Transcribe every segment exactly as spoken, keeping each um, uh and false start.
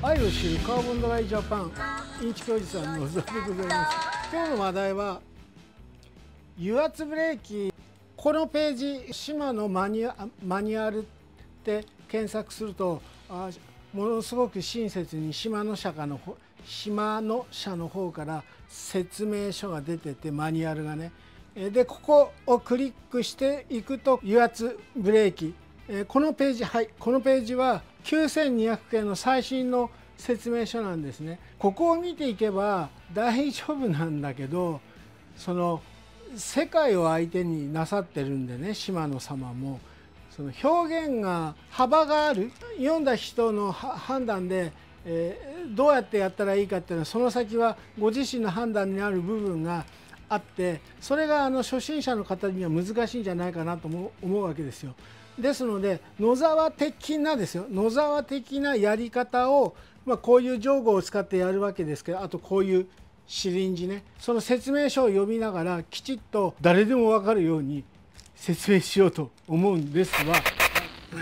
愛を知るカーボンドライジャパンインチ教授さんの野沢でございます。今日の話題は油圧ブレーキ。このページシマのマニュア、マニュアルって検索するとあものすごく親切にシマノ社のシマノ社の方から説明書が出てて、マニュアルがね、でここをクリックしていくと油圧ブレーキ、このページ、はい、このページはきゅうせんにひゃくけんの最新の説明書なんですね。ここを見ていけば大丈夫なんだけど、その世界を相手になさってるんでね、シマノ様もその表現が幅がある、読んだ人の判断で、えー、どうやってやったらいいかっていうのはその先はご自身の判断になる部分があって、それがあの初心者の方には難しいんじゃないかなと思うわけですよ。ですので野沢的なですよ野沢的なやり方を、まあ、こういう定規を使ってやるわけですけど、あとこういうシリンジね、その説明書を読みながらきちっと誰でも分かるように説明しようと思うんですが、はい、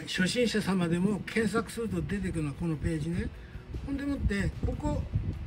初心者様でも検索すると出てくるのはこのページね。ほんでもってここ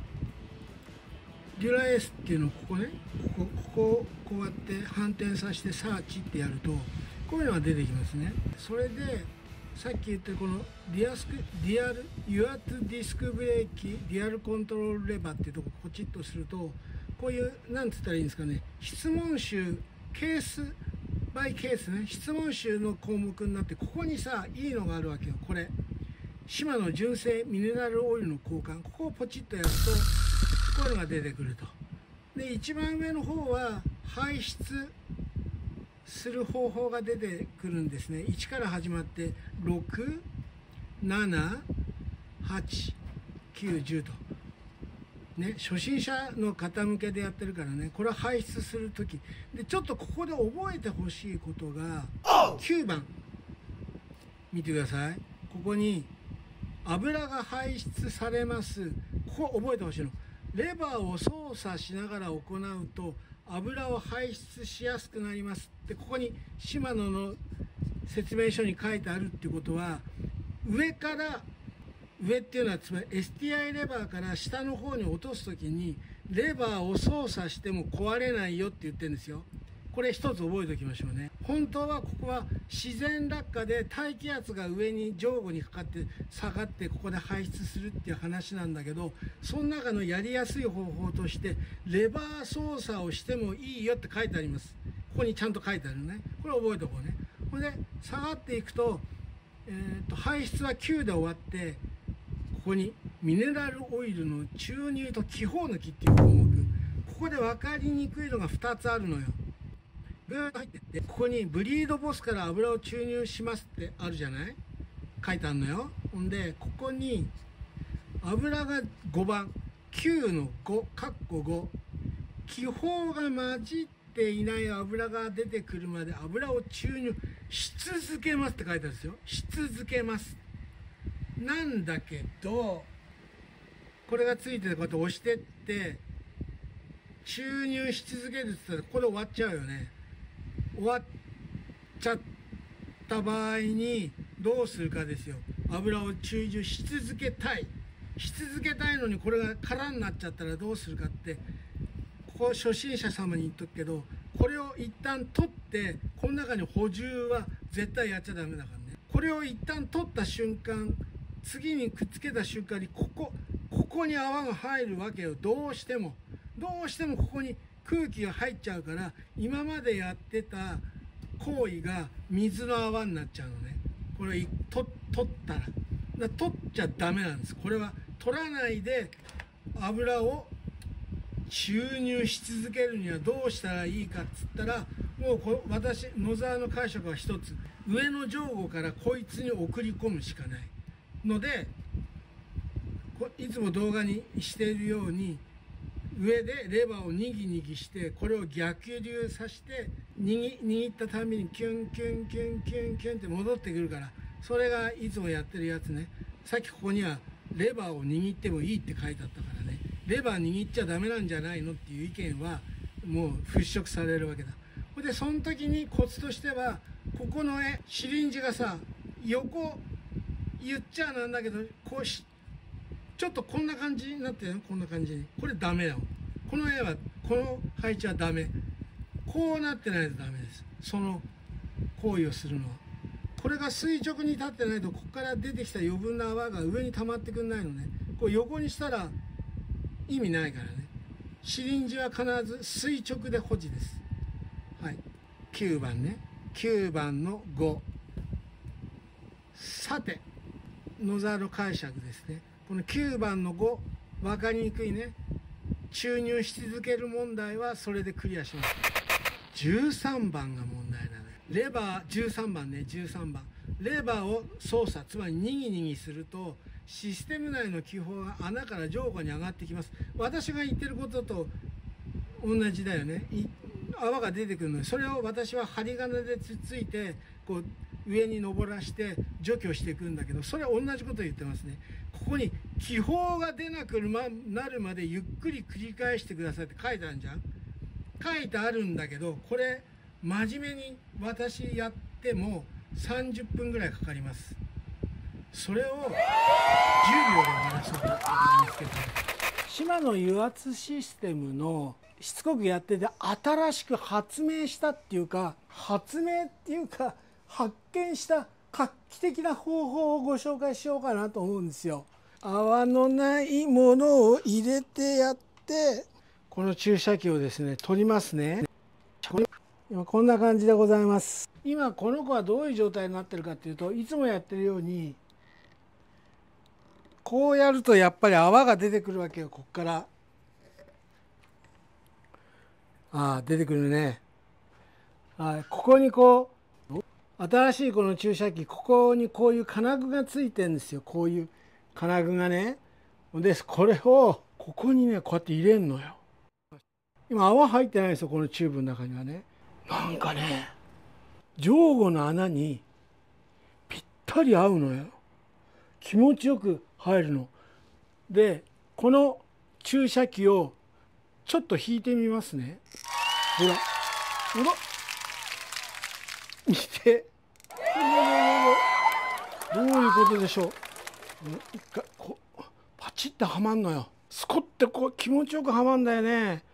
デュラエスっていうのをここね、ここここをこうやって反転させてサーチってやるとこういうのが出てきますね。それでさっき言ったこのディアスクディアル油圧ディスクブレーキディアルコントロールレバーっていうとこポチッとすると、こういうなんつったらいいんですかね、質問集ケースバイケースね、質問集の項目になって、ここにさいいのがあるわけよ。これシマの純正ミネラルオイルの交換、ここをポチッとやるとこういうのが出てくると。で一番上の方は排出する方法が出てくるんですね。いちから始まってろく、なな、はち、きゅう、じゅうとね、初心者の方向けでやってるからね、これは排出する時で、ちょっとここで覚えてほしいことがきゅうばん見てください。ここに油が排出されます。ここ覚えてほしいの。レバーを操作しながら行うと油を排出しやすくなりますってここにシマノの説明書に書いてあるっていうことは、上から上っていうのはつまり エスティーアイ レバーから下の方に落とす時にレバーを操作しても壊れないよって言ってるんですよ。これ一つ覚えておきましょうね。本当はここは自然落下で大気圧が上に上部にかかって下がってここで排出するっていう話なんだけど、その中のやりやすい方法としてレバー操作をしてもいいよって書いてあります。ここにちゃんと書いてあるね。これ覚えておこうね。これで下がっていくと、えー、と排出はきゅうで終わって、ここにミネラルオイルの注入と気泡抜きっていう項目、ここで分かりにくいのがふたつあるのよ。ぐーっと入ってって、ここにブリードボスから油を注入しますってあるじゃない、書いてあるのよ。ほんでここに油がごばん、きゅうのご、かっこご、気泡が混じっていない油が出てくるまで油を注入し続けますって書いてあるんですよ。し続けますなんだけど、これがついててこうやって押してって注入し続けるって言ったらここで終わっちゃうよね。終わっちゃった場合にどうするかですよ。油を注入し続けたいし続けたいのにこれが空になっちゃったらどうするかって、ここ初心者様に言っとくけど、これを一旦取ってこの中に補充は絶対やっちゃダメだからね。これを一旦取った瞬間、次にくっつけた瞬間にここここに泡が入るわけよ。どうしてもどうしてもここに空気が入っちゃうから、今までやってた行為が水の泡になっちゃうのね。これと取ったらだ取っちゃダメなんです。これは取らないで油を注入し続けるにはどうしたらいいかっつったら、もうこ私野沢の解釈は一つ、上の上後からこいつに送り込むしかないので、いつも動画にしているように上でレバーをにぎにぎしてこれを逆流させて握握ったたびにキュンキュンキュンキュンキュンって戻ってくるから、それがいつもやってるやつね。さっきここにはレバーを握ってもいいって書いてあったからね、レバー握っちゃダメなんじゃないのっていう意見はもう払拭されるわけだ。でその時にコツとしては、ここの絵シリンジがさ横言っちゃなんだけどこうしちょっとこんな感じになってるの、こんな感じに。これダメよ。この絵は、この配置はダメ。こうなってないとダメです。その行為をするのは。これが垂直に立ってないと、ここから出てきた余分な泡が上に溜まってくんないのね。こう横にしたら意味ないからね。シリンジは必ず垂直で保持です。はい。きゅうばんね。きゅうばんのご。さて、野沢の解釈ですね。このきゅうばんのご、分かりにくいね。注入し続ける問題はそれでクリアします。じゅうさんばんが問題なのよ。レバー、じゅうさんばんね、じゅうさんばん。レバーを操作、つまりにぎにぎすると、システム内の気泡が穴から上下に上がってきます。私が言ってることと同じだよね。泡が出てくるので、それを私は針金でつっついて、こう、上に登らして除去していくんだけど、それは同じことを言ってますね。ここに気泡が出なくなるまでゆっくり繰り返してくださいって書いてあるじゃん。書いてあるんだけど、これ真面目に私やってもさんじゅっぷんぐらいかかります。それをじゅうびょうで終わらそうと思いますけど、シマの油圧システムのしつこくやってて新しく発明したっていうか、発明っていうか発見した画期的な方法をご紹介しようかなと思うんですよ。泡のないものを入れてやって、この注射器をですね取りますね。今こんな感じでございます。今この子はどういう状態になってるかっていうと、いつもやってるようにこうやるとやっぱり泡が出てくるわけよ。ここからああ出てくるね。はい、ここにこう新しいこの注射器、ここにこういう金具がついてるんですよ。こういう金具がね。でこれをここにねこうやって入れるのよ。今泡入ってないんですよ、このチューブの中にはね。なんかね上後の穴にぴったり合うのよ。気持ちよく入るので、この注射器をちょっと引いてみますね。ほらほら見て、どういうことでしょう。一回こうパチッとはまんのよ。スコッてこう気持ちよくはまんだよね。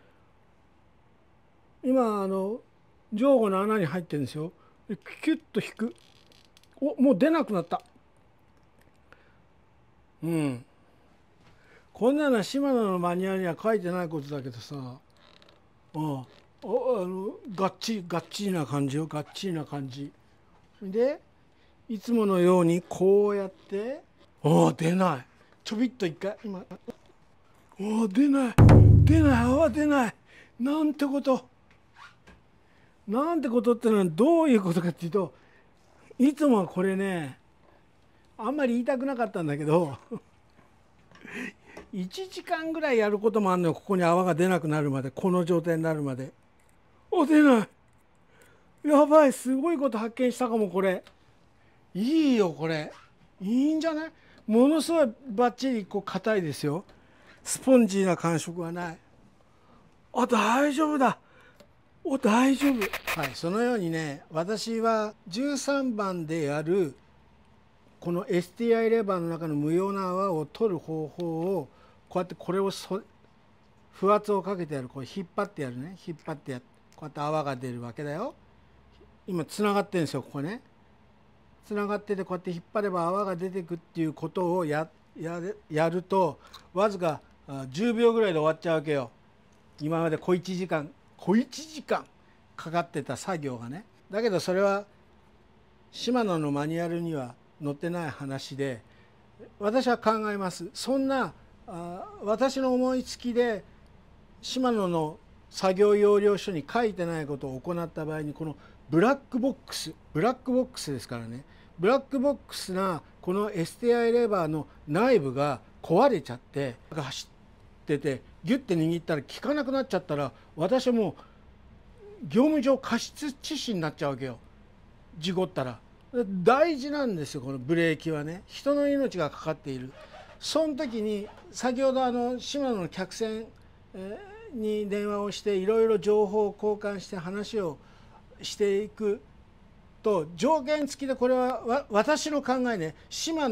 今あの上後の穴に入ってるんですよ。キュッと引く。お、もう出なくなった。うん。こんなのはシマノのマニュアルには書いてないことだけどさ、ああ、あのがっちりがっちりな感じよ、がっちりな感じで、いつものようにこうやって、ああ出ない。ちょびっと一回今、ああ出ない出ない、泡出ない。なんてこと。なんてことってのはどういうことかっていうと、いつもはこれねあんまり言いたくなかったんだけどいちじかんぐらいやることもあるのよ。ここに泡が出なくなるまで、この状態になるまで。あ出ない。やばい、すごいこと発見したかも。これいいよ、これいいんじゃない。ものすごいバッチリこう硬いですよ。スポンジーな感触はない。あ大丈夫だ。お大丈夫。はい、そのようにね、私はじゅうさんばんでやるこの エスティーアイ レバーの中の無用な泡を取る方法を、こうやってこれをそ風圧をかけてやる。こう引っ張ってやるね。引っ張ってやってこうやって泡が出るわけだよ。今つながってるんですよ、ここね。つながっててこうやって引っ張れば泡が出てくっていうことをやややると、わずかじゅうびょうぐらいで終わっちゃうわけよ。今まで小いちじかん小いちじかんかかってた作業がね。だけどそれはシマノのマニュアルには載ってない話で、私は考えます。そんなあ私の思いつきでシマノの作業要領書に書いてないことを行った場合に、このブラックボックスブラックボックスですからね、ブラックボックスなこの エスティーアイ レバーの内部が壊れちゃって走ってて、ギュッて握ったら効かなくなっちゃったら、私はもう業務上過失致死になっちゃうわけよ。事故ったら。大事なんですよ、このブレーキはね。人の命がかかっている。その時に先ほどあのシマノの客船に電話をしていろいろ情報を交換して話をしていくと、条件付きで、これは私の考えね、シマノ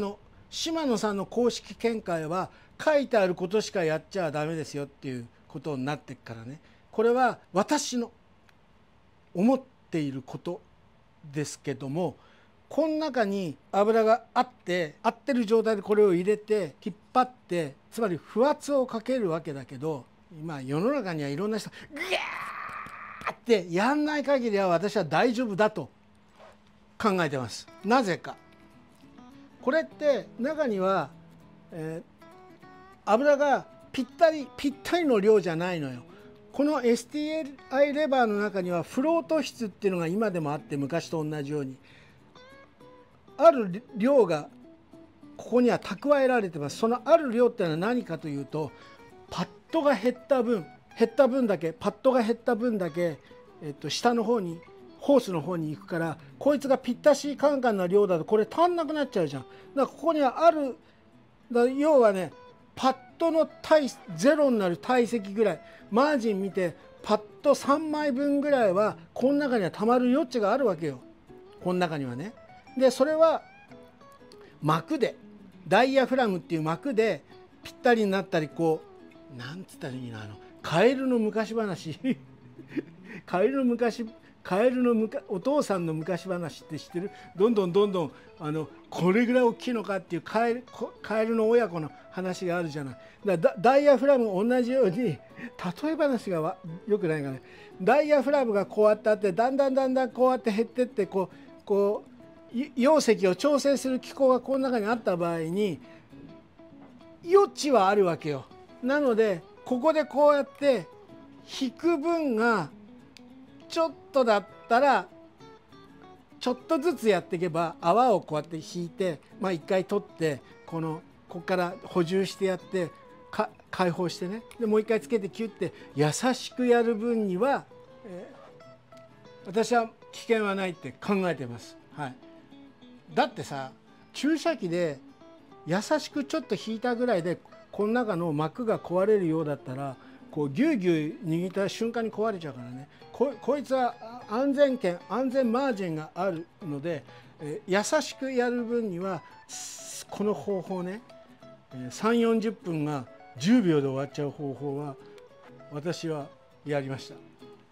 島野さんの公式見解は書いてあることしかやっちゃダメですよっていうことになってっからね。これは私の思っていることですけども、この中に油があって合ってる状態でこれを入れて引っ張って、つまり不圧をかけるわけだけど、今世の中にはいろんな人グーってやんない限りは私は大丈夫だと考えてます。なぜか、これって中には、えー、油がぴったりぴったりの量じゃないのよ。この エスティーエルアイ レバーの中にはフロート質っていうのが今でもあって、昔と同じようにある量がここには蓄えられてます。そのある量っていうのは何かというと、パッドが減った分減った分だけパッドが減った分だけ、えっと、下の方にホースの方に行くから、こいつがぴったしカンカンな量だとこれ足んなくなっちゃうじゃん。だからここにはある、だ要はね、パッドの体ゼロになる体積ぐらい、マージン見てパッドさんまいぶんぐらいはこの中にはたまる余地があるわけよ、この中にはね。でそれは膜で、ダイヤフラムっていう膜でぴったりになったり、こうなんつったらいいな、あのカエルの昔話カエルの昔カエルのむかお父さんの昔話って知ってる？どんどんどんどんあのこれぐらい大きいのかっていうカエルカエルの親子の話があるじゃない。だだダイヤフラム同じように、例え話がわよくないかね。ダイヤフラムがこうやってあって、だんだんだんだんこうやって減ってって、こうこう溶石を調整する機構がこの中にあった場合に余地はあるわけよ。なのでここでこうやって引く分がちょっとだったらちょっとずつやっていけば、泡をこうやって引いて、まあ一回取ってこのここから補充してやってか解放してね、でもう一回つけてキュッて優しくやる分には、えー、私は危険はないって考えてます。はい、だってさ、注射器で優しくちょっと引いたぐらいでこの中の膜が壊れるようだったら、こうギューギュー握った瞬間に壊れちゃうからね。 こ, こいつは安全圏安全マージンがあるので、えー、優しくやる分にはこの方法ね、さんじゅうよんじゅっぷんがじゅうびょうで終わっちゃう方法は私はやりました。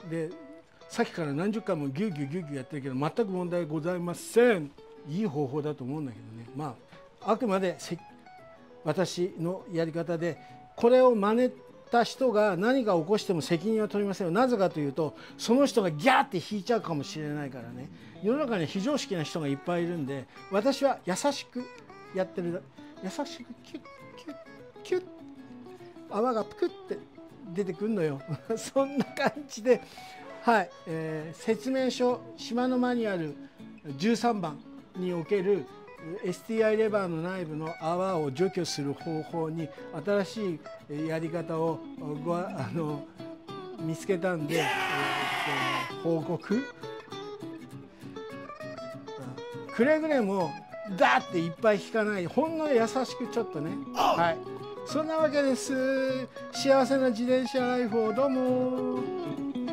でさっきから何十回もギューギューギューギューやってるけど全く問題ございません。いい方法だと思うんだけどね。まああくまで私のやり方で、これを真似た人が何か起こしても責任は取りませんよ。なぜかというと、その人がギャーって引いちゃうかもしれないからね。世の中には非常識な人がいっぱいいるんで、私は優しくやってる、優しくキュッキュッキュッ、泡がプクって出てくるのよそんな感じで、はい、えー、説明書島のマニュアルじゅうさんばんにおける エスティーアイ レバーの内部の泡を除去する方法に新しいやり方をごあの見つけたんで、えー、報告。くれぐれもダーっていっぱい引かない、ほんの優しくちょっとね。はい、そんなわけです。幸せな自転車ライフをどうも。